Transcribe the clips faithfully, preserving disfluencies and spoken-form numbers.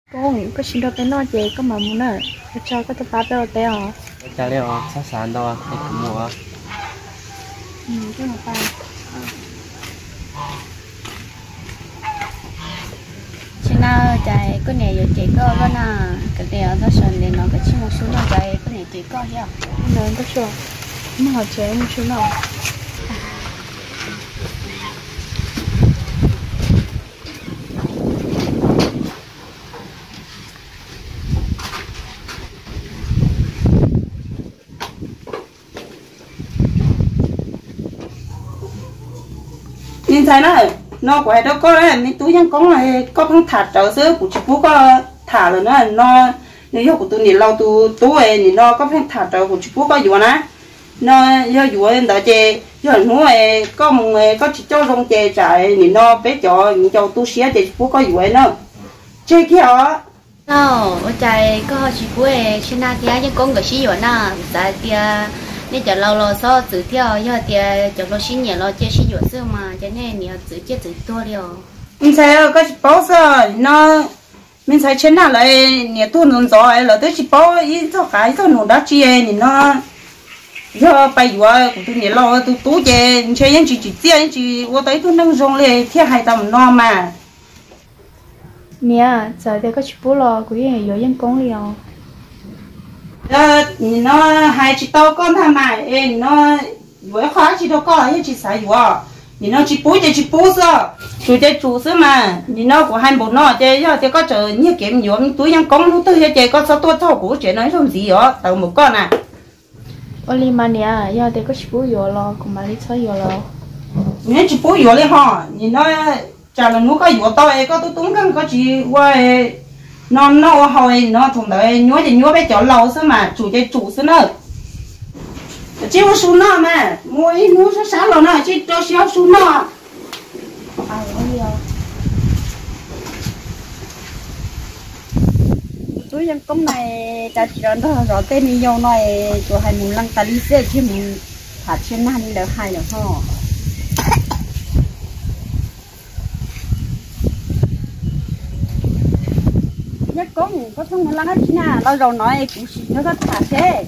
Con có xin đâu bé nói gì có mà muốn à cho có tập bé bé hả? Chả lẽ họ sát sàn đâu hay cũng mua Ừ cái mà ta chị nào chạy có này giờ chị có đó nè cái này nó sần để nó cái chim một số nó chạy có này chị có chứ nên có chưa mà họ chạy một số nào nhìn thấy nó nó quay đâu có đấy mình túiยังcó là có không thả trở sữa của chị phú có thả rồi nó nó nếu của tôi nhìn lâu tôi tôi nhìn nó có không thả trở của chị phú có gì nè nó do dù em đợi chè do nó có một người có chỉ cho rong chè chạy nhìn nó bé cho nhìn cho tôi xé chè phú có gì nó chè kia hả đâu ở chạy có chỉ cuối trên na thì ai con cái gì vậy nè tại thì nên chờ lâu lâu sau tự theo giờ thì chờ lâu xin nhẹ lâu chơi xin dọn xưa mà cho nên nhiều tự chơi tự tua đi mình thấy có chỉ bao giờ nó mình thấy trên nào lại nhiều tu nón gió là tới chỉ bao ít cho cái cho nón đá chia nhìn nó giờ bây giờ cũng tôi nhiều lâu tôi tú chơi chơi những chỉ chỉ chơi chỉ tôi thấy tôi nâng rong lên theo hai tầm no mà nè giờ thì có chỉ bố lo của gì rồi dân con đi rồi ờ nó hai chị tao con tham mày em nó với khó chị đâu có những chị sai vừa nhìn nó chỉ bố chơi chỉ bố sao chủ chơi chủ sữa mà nhìn nó của hai bộ nó chơi giờ thì có chờ như kiếm nhiều mình túi những con lúc tư chơi có sao tôi thâu của chuyện nói không gì đó tao một con à Oli mà nè giờ thì có chỉ bố vừa lo cũng mà đi chơi vừa lo nếu chỉ bố vừa lên họ nhìn nó chả là nó có vừa to có tôi túng cái có chỉ qua nó nó hồi nó thùng đấy nhớ thì nhớ bé chó lâu xưa mà chủ chơi chủ xưa nữa chỉ có số nó mà mua ít mua số sáu rồi nó chỉ cho sáu số nó à nhiều tôi dân công này ta chỉ đó rõ tên đi nhau này của hai mùng lăng ta đi xe chứ mùng thả trên nan đi được hai được ho nhất có có thông một lăng hết nha lâu rồi nói cũng chỉ nó có thả xe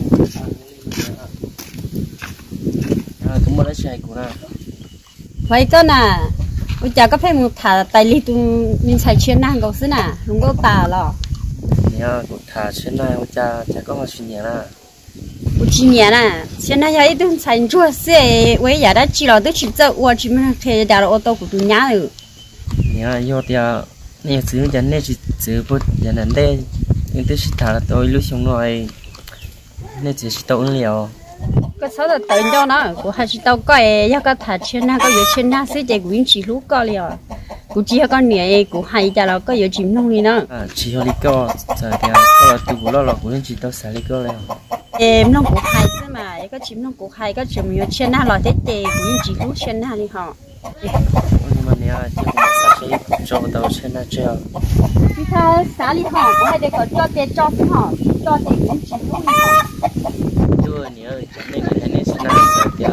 cũng mua lấy xe của nó vậy cho nè bây giờ có phải một thả tay li tu mình xài trên nan cầu xí nè không có tả lo nhà của thả trên này ông cha cha có mà suy nghĩ là 我今年呢，现在要一顿餐桌是，我也在吃了，都吃这我基本上可以带了我到古东家了。 nhà yêu thì nhà sử dụng này chỉ sử dụng nhà này đây nhưng tôi chỉ thả tôi lúc xong rồi nên chỉ chỉ tao liều cái số là tự do nó, của hai chỉ tao cái,要个他钱那个月钱那是这个运气路高了，估计个年của hai家了个有金龙的呢。 à chỉ có lý do giờ thì có là từ bữa lo cũng chỉ tao xài lý do này em nó của hai chứ mà cái chim nó của hai cái chim nhiều钱那了，这这个运气路钱那里哈。 nhưng mà nhà chỉ có sẽ cho tao trên là chưa thì ta xã里哈，我还得搞叫这招是哈，叫这运气路哈。 tôi nhớ nên cái này sẽ là giờ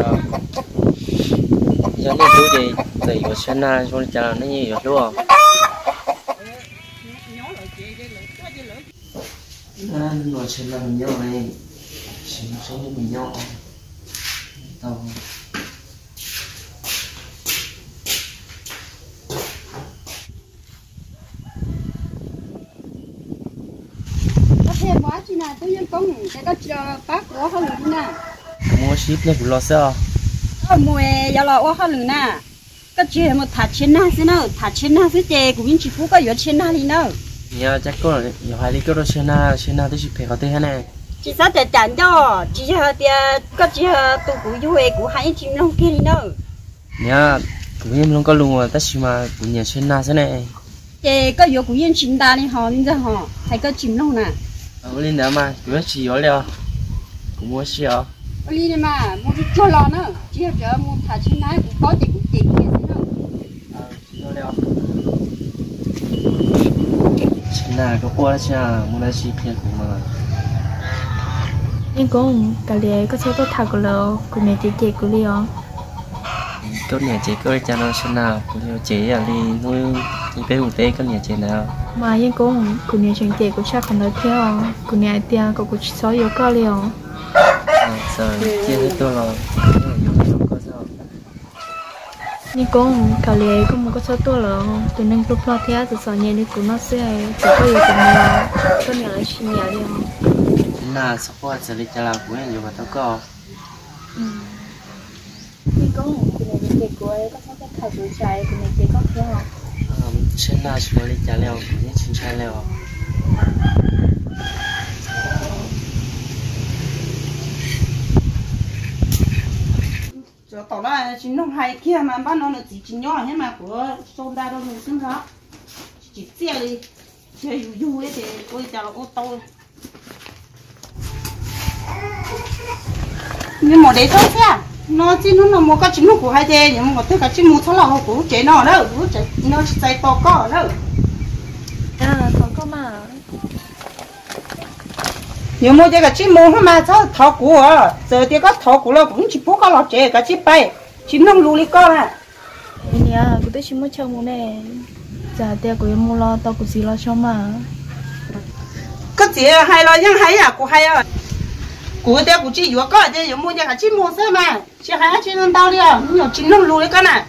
giờ nên tôi thì từ ở trên là cho nên chờ nó nhiều luôn à nó trên là mình nhau này trên số mình nhau tao thêm quá chứ nào tôi dân công cái có chờ bác của họ lửa nè mua ship này cũng lo sao ở mùa giờ là của họ lửa nè cái chuyện một thả trên na thế nào thả trên na thế chè của những chị phú có ở trên na đi nào nhà chắc có nhiều hai lý do trên na trên na tôi chỉ phải có thế này chị sao để chán cho chị giờ thì có chị tôi cũng vui của hai chị nó kia đi nào nhà cũng em không có luôn mà tất mà cũng nhà trên na thế này chè có ở của những chị ta đi họ đi ra họ hay có chim đâu nè ở lên đó mà cứ chỉ có liệu cũng mua xí ở đi này mà mua chút cho lo nữa chỉ giờ mua thả trên na cũng có thì cũng chỉ kia thế nào chỉ có liệu trên na có qua chứ mua lại xí kia cũng mà nhưng cũng cái này có số tôi thả của lo của này chị chị của Leon tốt nhà chị có cho nó trên nào cũng như chị là đi nuôi đi bé một té cái nhà chơi nào mà những con của nhà trường trẻ của cha không nói theo của nhà tiền của của sáu yếu cao liều giờ chia hết tôi rồi có sao những con cả lề cũng một có số tuổi rồi từ nâng lúc lo theo từ sau nhà đi của nó sẽ chỉ có yếu của nhà có nhà là chỉ nhà liều là support sẽ đi chơi là của anh nhiều mà tao có những con của nhà trường trẻ của ấy có số cái thảo tuổi trái của nhà trẻ có theo trên là chỉ đi chơi leo những chuyện chơi leo cho tao là chỉ nông hay kia mà bán nó là chỉ chỉ nhỏ nhưng mà của sông đa đâu mình xứng đó chỉ xe đi chơi du du ấy thì ôi chào là ô tô nhưng mà để thôi xe nó chỉ nó là một cái chính của hai thế nhưng mà tất cả chính một thằng nào của chế nó đâu của chế nó chạy to có đâu à còn có mà nhưng mà cái chính một mà sao thọ của giờ thì có thọ của nó cũng chỉ bố có lọt chế cái chỉ bay chỉ nông lúa đi con à nhà của tôi chỉ muốn chơi mua này giờ tiền của em mua lo tao của gì lo cho mà cái gì hay lo nhưng hay à của hay à của tiền của chị vừa có thì nhưng mà cái chỉ mua sao mà chỉ hay chỉ nông đào đi à nhiều chỉ nông lúa đi con à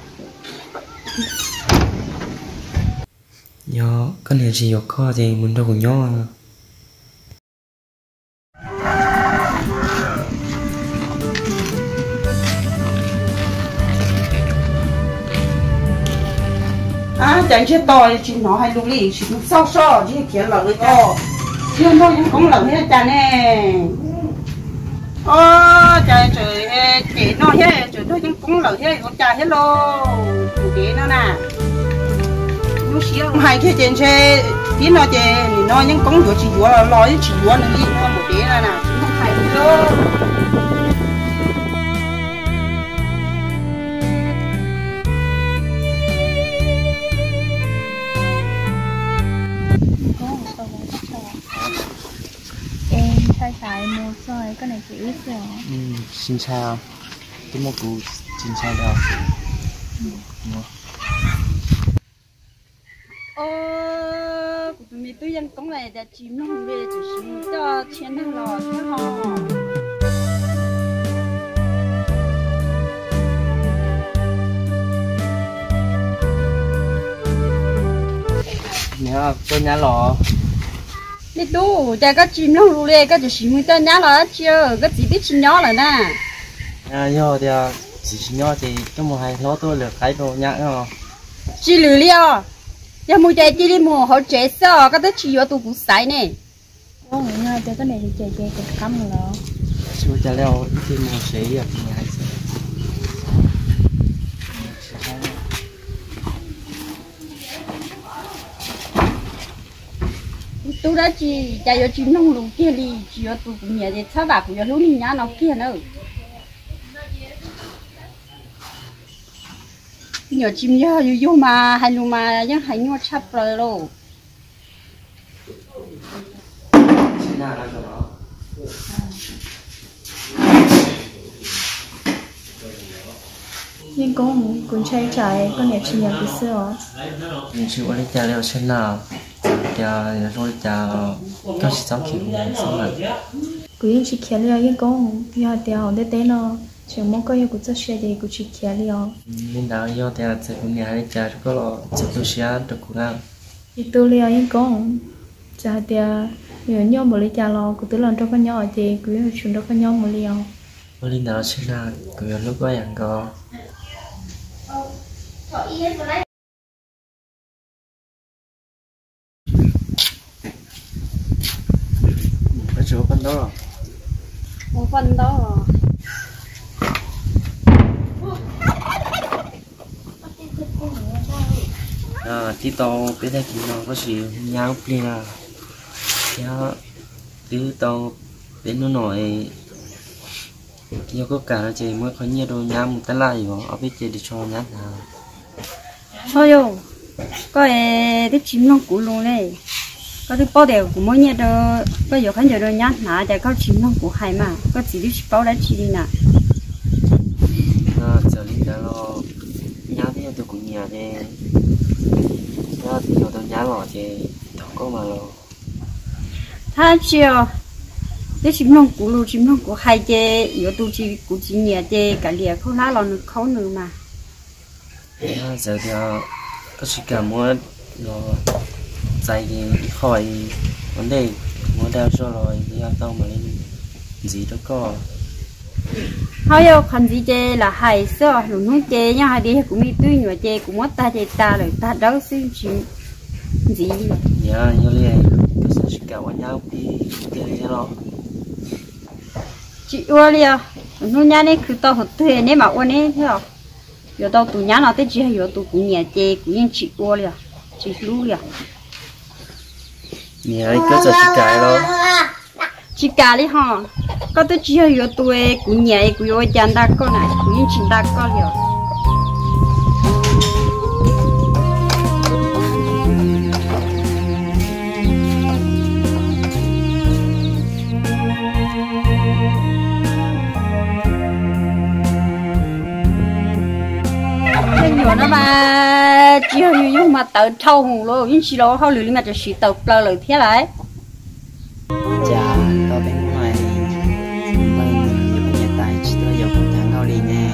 nhỏ cái này chỉ có thì mình đâu có nhỏ à chẳng chết to chỉ nó hay lúa đi chỉ nó sao sao chỉ kia là người to chưa nói những con lợn hết cha nè ô trời trời chị nó hết trời nói những con lợn hết con cha hết lô chủ đề nó nè nó xíu hai cái trên xe tí nó chè nó những con vừa chỉ vừa lo chỉ vừa nữa đi nó một tí là nè chỉ không phải đâu sai sai mua rồi cái này chỉ ít rồi ừ xin chào tôi mua củ xin chào đâu ờ của tụi mình tôi dân công này đã chìm nó không về chỉ xin cho chiến năng lò thế hò nhớ tôi nhá lò đi tu cha có chim nó lù lê có chỉ xin người ta nhá là chưa có chỉ biết chim nhỏ là nè à do thì chỉ nhỏ thì cái mùa hay nó tôi được cái đồ nhá nó chỉ lù liao giờ mua trái chỉ đi mua họ chế sao có tới chỉ vô tụ cũng sai nè có người nghe cho cái này thì chơi chơi cái cắm rồi đó chú cha leo thì mua sấy à nhà hay sao tôi đã chỉ cha vô chim nông lù kia đi chỉ vô tụ cũng nhà thì sao bà cũng vô lú đi nhá nó kia nữa nhiều chim nhớ vô vô mà hay lù mà nhưng hay nhót chắp rồi luôn nhưng con con trai trai con nhà chỉ nhà cái xưa mình chịu ở đây cha leo trên nào cha rồi cha có chỉ sống kiểu này sống lại cứ những chỉ kia liao những con giờ tiêu để té nó chỉ muốn có những cái chút xe thì cứ chỉ kia liao nên đó do thì sẽ cũng nhà đây cha có lo chỉ tôi sẽ được cũng làm thì tôi liao những con giờ tiêu nhiều nhau một lấy cha lo cứ từ lần trong con nhỏ thì cứ chuyển trong con nhỏ một liao ở đây nào trên nào cứ lúc có ăn có cái chỗ con đó một phần đó à tí tàu biết đây thì nó có gì nhau kia là theo tí tàu đến nó nổi nhiều có cả là chị mới có nhiều đồ nhám một tay lại rồi ở biết chị đi cho nhát nào thôi yo có cái chim nó cũ luôn này có cái bao đều của mỗi nhà đó có nhiều khán giả đó nhát nã để có chim nó cũ hay mà có chỉ đi bao đã chỉ đi nè à giờ đi đó lo nhát thì tôi cũng nhà đây nó thì nó tôi nhá lò thì thằng có mà lò ha chưa để chim non cũ luôn chim non cũ hay chứ yếu tu chỉ cũ chỉ nhẹ chứ cả liệt không lá lò nữa không nữa mà giờ thì có sự cảm muốn nó dạy khỏi vấn đề muốn đeo cho rồi thì tao mà lên gì đó có họ yêu khăn gì chứ là hay sợ luôn nói chứ nhau hay đi cũng đi tuy nhiều chứ cũng mất ta chứ ta rồi ta đâu xin chuyện gì dạ như vậy có sự cảm quan nhau đi đi lo chị ơi liao nó nhà này cứ tao hụt thuê nếu mà ôn ấy thế à giờ tao tụi nhà nào tới chị hay giờ tụi cũng nhà chứ cũng như chị ơi liao chị lú liao nhà ấy có sự cái lo chị cả đi hả có tới chị hay giờ tụi cũng nhà cũng ơi chán ta con này cũng như chị ta con liao nó mà chưa dùng mà tự trâu hùng luôn những gì đó họ lười mà chỉ tự lờ lười thế đấy chà tao bên ngoài mình giúp mình hiện tại chỉ tôi dùng một tháng ngao đi nè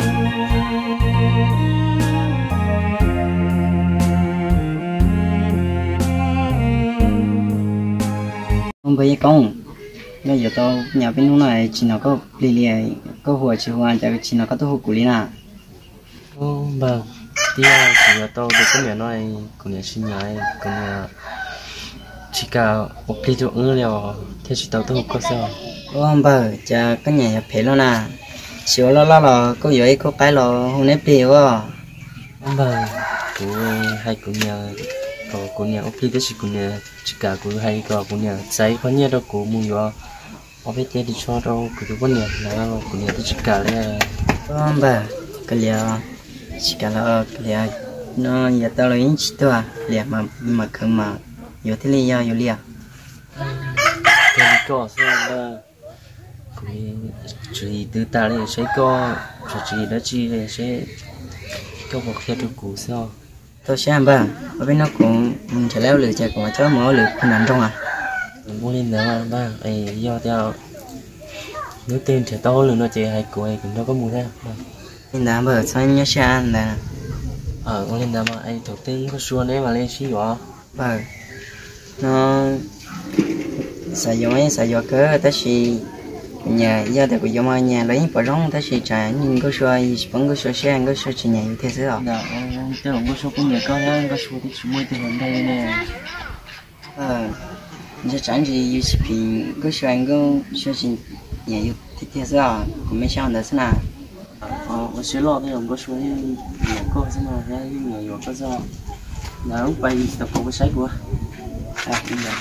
không bây giờ con bây giờ tao nhà bênนู้นnày chỉ nó có lì lì có hùa chỉ hùa chỉ nó có tôi hùa củ lì nè ô vâng thì chỉ là tôi được cái miệng nói của nhà sinh nhai của nhà chỉ cả một ly rượu nữa rồi thế chỉ tao tôi có sao ô bà cha cái nhà phải lo nè chiều lo lo lo có vậy có cái lo hôm nay bì quá vâng của hai của nhà có của nhà ốc ly đó chỉ của nhà chỉ cả của hai có của nhà giấy có nhà đâu của mua vô ở bên kia đi cho đâu của cái vấn đề là của nhà chỉ cả đây ô bà cái liệu chỉ cả là liệu nó giờ tao là những chỉ thôi liệu mà mà không mà nhiều thế li nhiều liệu cái có sao là cái chỉ từ ta đây sẽ có chỉ đó chỉ là sẽ có một cái đồ cũ sao tôi sẽ ăn bà ở bên nó cũng mình sẽ leo lửa chạy của cháu mở lửa không nằm trong à muốn lên nữa mà ba ấy do theo nếu tên trẻ to lửa nó chạy hay của ấy cũng đâu có mua ra nên là bờ sao nhớ xe ăn là ở con lên đó mà anh đầu tiên có xuân đấy mà lên xí quá bờ nó xài dầu ấy xài dầu cỡ ta chỉ nhà gia đình của dầu mà nhà lấy bỏ rong ta chỉ trả nhưng có xuôi vẫn có xuôi xe có xuôi chỉ nhà như thế thế rồi dạ tôi không có số cũng nhà con nhá có số thì chỉ mua từ hôm đây nè ờ giờ chẳng gì như chỉ có xuôi có xuôi chỉ nhà như thế thế rồi cũng mấy sao nữa thế nào ờ ở xí lò thì không có số nhà con thế nào thế nhà nhỏ có sao nào bay tập có cái sách của à bây giờ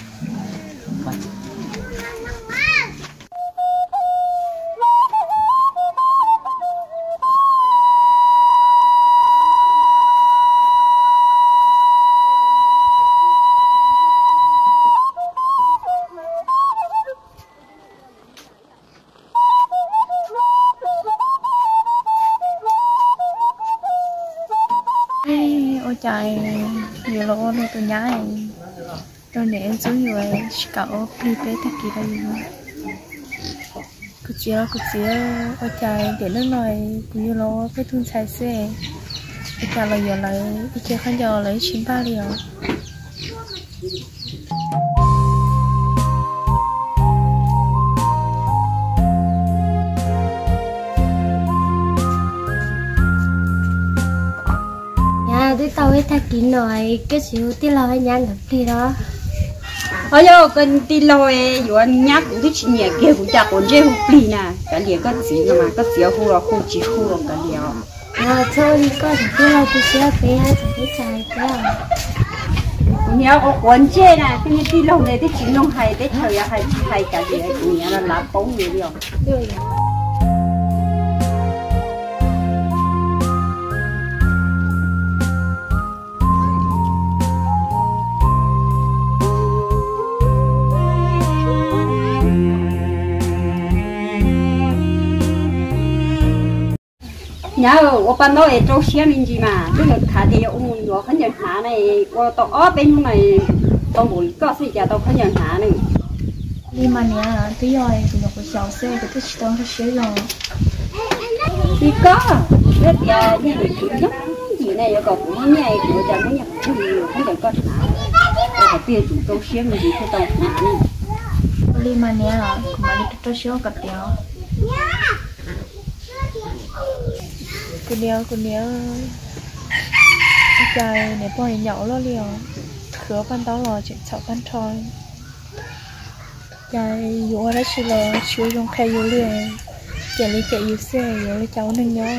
chạy nhiều lỗ luôn tôi nhái tôi để em xuống rồi cậu đi tới thật kỳ đây cứ chia cứ chia ở chạy để nó nói cứ nhiều lỗ cái thun xài xe ở chạy là giờ lấy cái kia không giờ lấy chín ba liều tôi tao ấy thay kín rồi cái xíu tí lo hay nhang được đi đó ở đâu cần tí lo ấy dù anh nhắc cũng thích nhẹ kia cũng chả còn dễ hụt đi nè cái gì có gì mà có gì hụt rồi không chỉ hụt rồi cái gì à thôi có thể tí lo tôi sẽ phải hai phải chạy theo nhớ có quần chê nè cái như tí lo này tí chỉ nông hay tí thời hay hay cái gì cũng nhớ là lá bóng gì đi rồi nhớ opa nói trâu xía mình gì mà cứ được thả thì ông muốn ngõ khán giả hạ này qua tàu ó bên này tàu bùi có gì cả tàu khán giả hạ này đi mà nè tí rồi tụi nó có sáu xe cái thích tao hết xe rồi đi có rất là như vậy chuyện nhất gì này còn cũng nhảy của chàng mới nhập chung nhiều khán giả có hạ tiền chủ câu xiêm gì cho tàu hạ này đi mà nè mà đi cho xe cặp đéo cô đéo cô đéo trời này bỏ nhậu lo liều khứa ban đó là chuyện chậu ban trôi trời dụ ra chỉ là chịu dùng khay dụ liền chạy đi chạy dụ xe dụ đi cháu nâng nhớ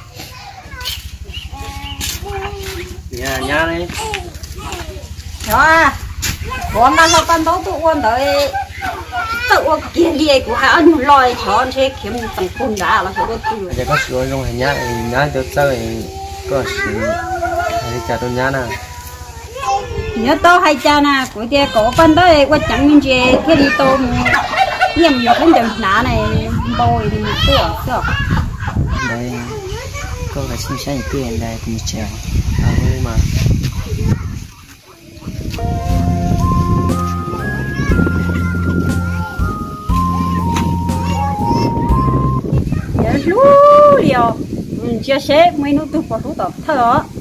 nhà nhà đấy đó à bọn ban lo ban đó tụi con đợi tự kia đi của hai anh lòi chọn thế kiếm tầng phun đá là phải có tiền giờ có sửa trong hành nhà nhà được sao có sửa hay chả đâu nhà nào nhớ tao hay cha nè của tia cổ bên đó qua chẳng nên gì cái đi tôm nhầm nhiều cái đường ná này bồi thì sửa sửa đây có cái xin sáng tiền đây cũng chèo à mà lú liều chưa xế mấy nút tôi bỏ rút tập thở